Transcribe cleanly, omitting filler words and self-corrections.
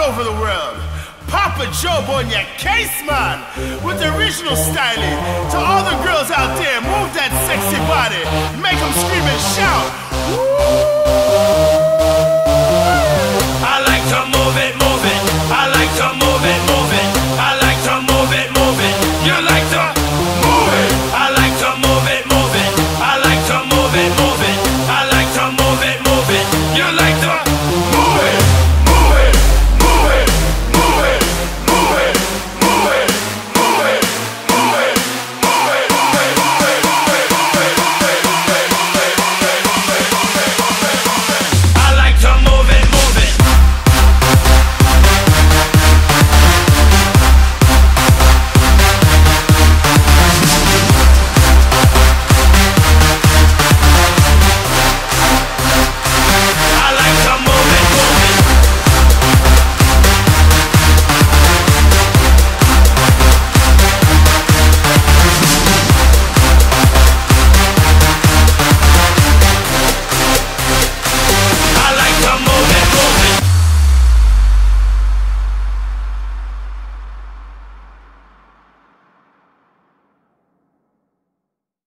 all over the world. Papa Job on your case, man, with the original styling. To all the girls out there, move that sexy body, make them scream and shout. Woo!